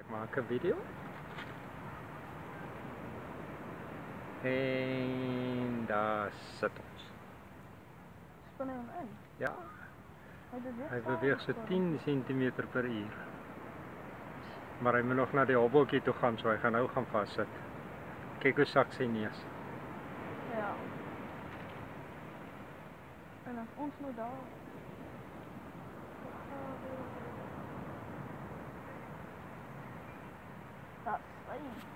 Maak 'n video. En daar sit ons. Spin hom in. Ja, hy saam beweeg so gespin. 10 cm/uur. Maar hy moet nog na die hobbeltjie toe gaan, so hy gaan nou gaan vassit. Kyk hoe sak sy neus. Ja. En as ons nou daar. Dat is